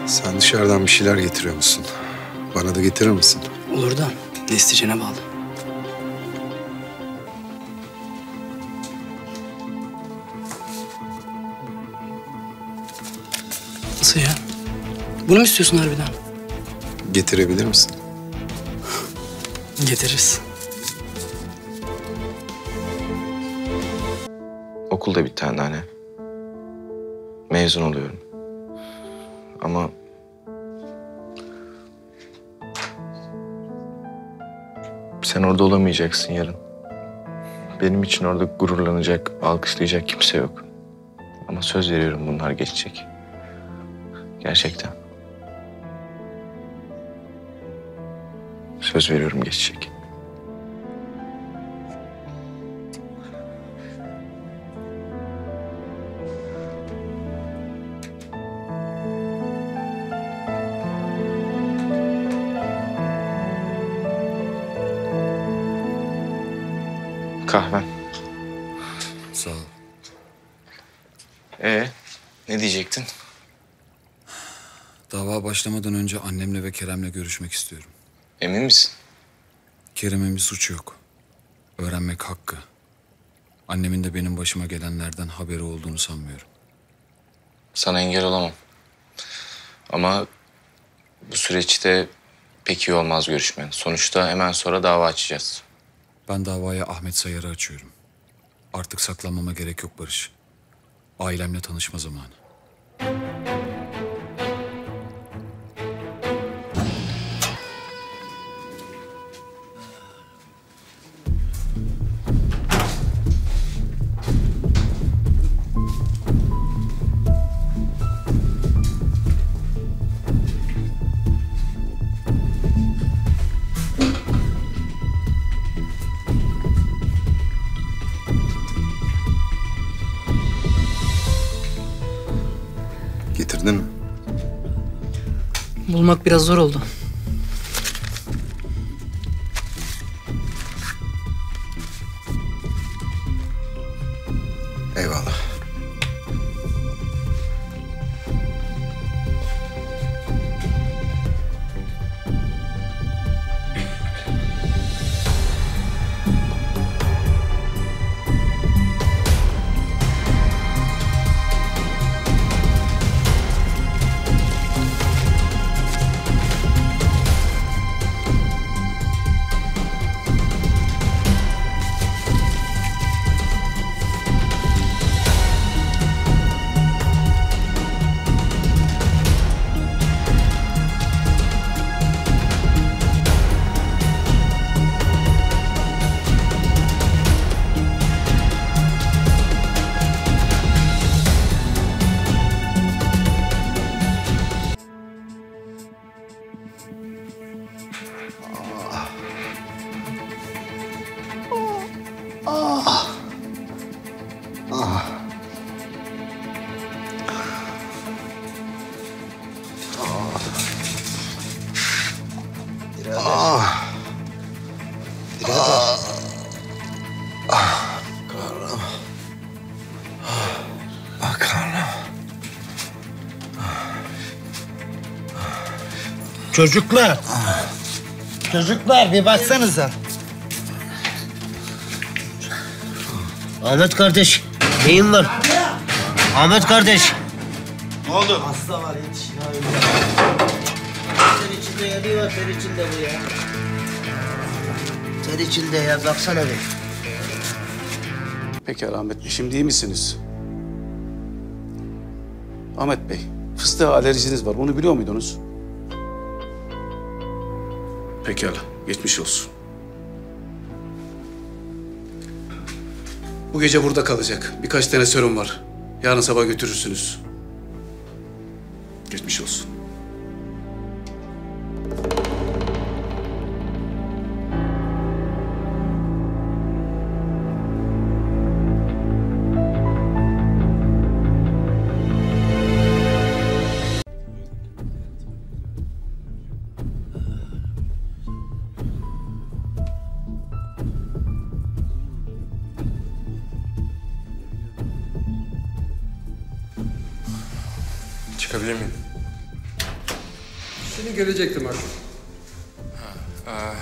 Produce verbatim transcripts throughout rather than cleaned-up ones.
Sen dışarıdan bir şeyler getiriyor musun? Bana da getirir misin? Olur da ne isteyeceğine bağlı. Nasıl ya? Bunu mu istiyorsun harbiden? Getirebilir misin? Getiririz. Okulda bir tane anne. Mezun oluyorum. Ama sen orada olamayacaksın yarın. Benim için orada gururlanacak, alkışlayacak kimse yok. Ama söz veriyorum bunlar geçecek. Gerçekten. Söz veriyorum geçecek. Kahven. Sağ ol. Ee, ne diyecektin? Dava başlamadan önce annemle ve Kerem'le görüşmek istiyorum. Emin misin? Kerem'in bir suçu yok. Öğrenmek hakkı. Annemin de benim başıma gelenlerden haberi olduğunu sanmıyorum. Sana engel olamam. Ama bu süreçte pek iyi olmaz görüşmen. Sonuçta hemen sonra dava açacağız. Ben davaya Ahmet Sayar'ı açıyorum. Artık saklanmama gerek yok Barış. Ailemle tanışma zamanı. Getirdin mi? Bulmak biraz zor oldu. Eyvallah. Çocuklar. Çocuklar bir baksanıza. Ahmet kardeş, neyin var? Ahmet kardeş. Ne oldu? Hasta var, yetişin abi. Ter içinde yanıyor, ter içinde bu ya. Ter içinde ya, baksana bir. Pekala Ahmet Bey, şimdi iyi misiniz? Ahmet Bey, fıstığa alerjiniz var. Bunu biliyor muydunuz? Pekala, geçmiş olsun. Bu gece burada kalacak. Birkaç tane serum var. Yarın sabah götürürsünüz. Geçmiş olsun. Çıkabilir miyim? Seni görecektim artık. Ha,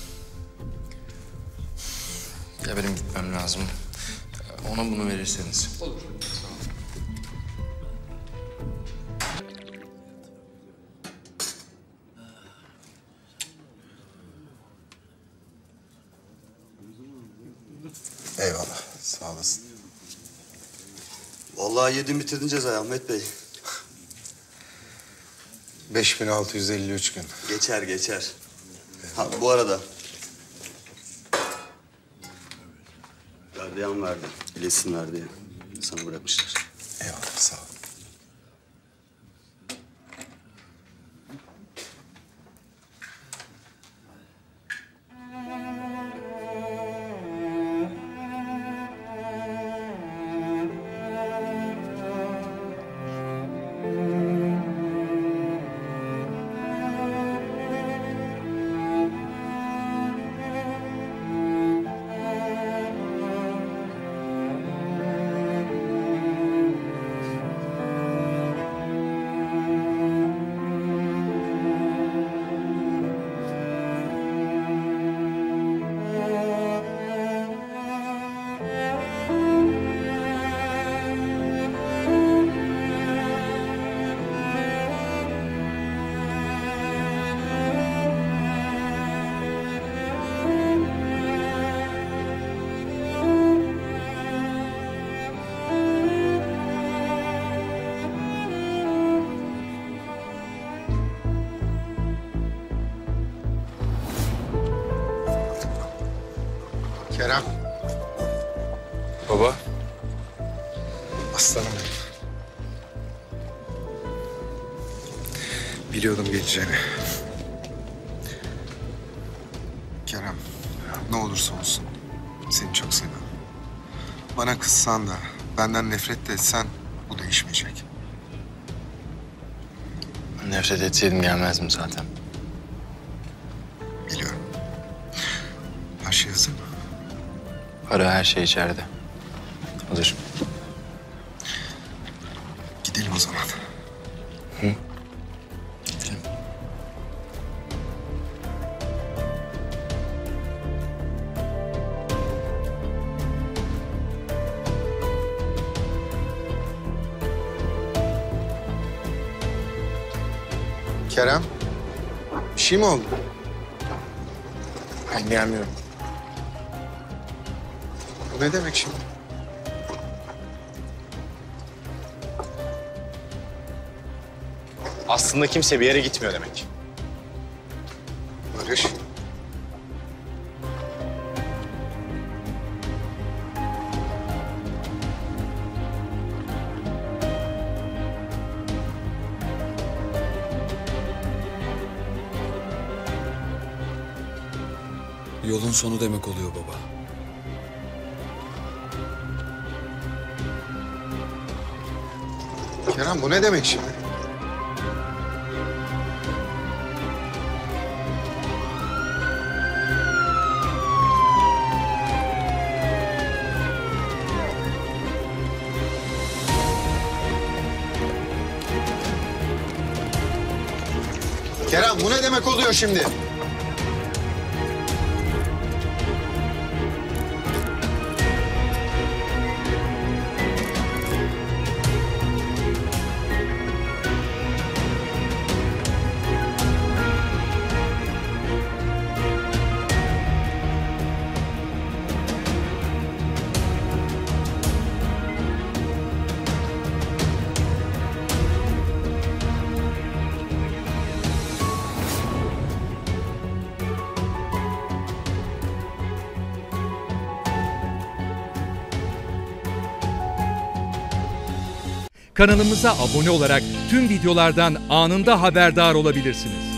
e... Ya benim gitmem lazım. Ona bunu verirseniz. Olur. Eyvallah. Sağ olasın. Vallahi yedin bitirdin cezayı Ahmet Bey. beş bin altı yüz elli üç gün. Geçer geçer. Ha bu arada. Gardiyan verdi. İlesinler diye. Sana bırakmışlar. Eyvallah. Sağ ol. Kerem. Baba. Aslanım benim. Biliyordum geleceğini. Kerem, ne olursa olsun seni çok seviyorum. Bana kızsan da, benden nefret de etsen bu değişmeyecek. Nefret etseydim gelmezdim zaten. Biliyorum. Her şey hazır mı? Para, her şey içeride. Hazır. Gidelim o zaman. Hı? Gidelim. Kerem, bir şey mi oldu? Ben gelmiyorum. Bu ne demek şimdi? Aslında kimse bir yere gitmiyor demek. Barış. Yolun sonu demek oluyor baba. Kerem bu ne demek şimdi? Kerem bu ne demek oluyor şimdi? Kanalımıza abone olarak tüm videolardan anında haberdar olabilirsiniz.